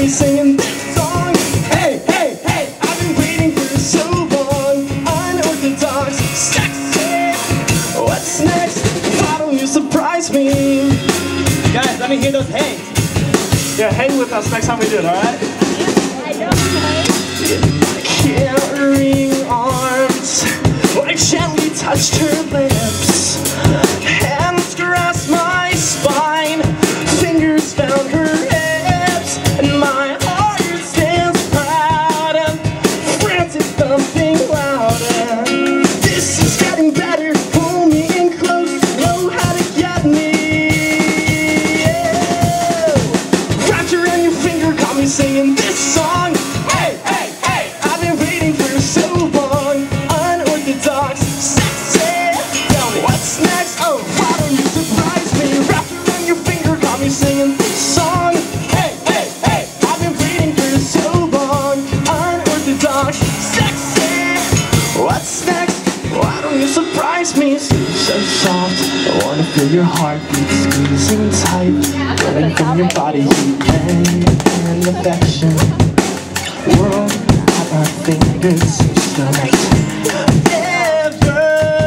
me singing this song. Hey, hey, hey, I've been waiting for so long. Unorthodox, sexy. What's next? Why don't you surprise me? Guys, let me hear those hangs. Yeah, hang with us next time we do it, alright? I don't Carrying arms, I gently touched her lips. Hands caressed my spine, fingers found her hips, and my heart stands proud and frantic thumping loud. And this is getting better. Pull me in close, know how to get me. Yeah. Wrapped around your finger, got me singing this song. Hey, hey, hey, I've been waiting for so long. Unorthodox, sexy. Tell me what's next? Oh, why don't you surprise me? Wrapped around your finger, got me singing this song. Hey, hey, hey, I've been waiting for so long. Unorthodox, sexy. What's next? Why don't you surprise me? So soft, I wanna feel your heartbeat squeezing tight, running from your body heat, and affection. World at our fingers, so never,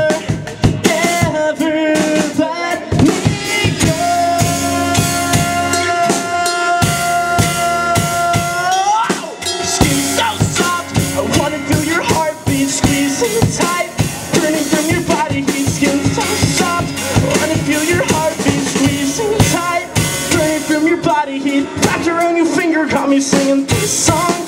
ever let me go. Skin so soft, I wanna feel your heartbeat squeezing tight, burning from your body heat. Skin so soft, I wanna feel your heartbeat squeezing tight, burning from your body heat. Wrapped around your finger, got me singing this song.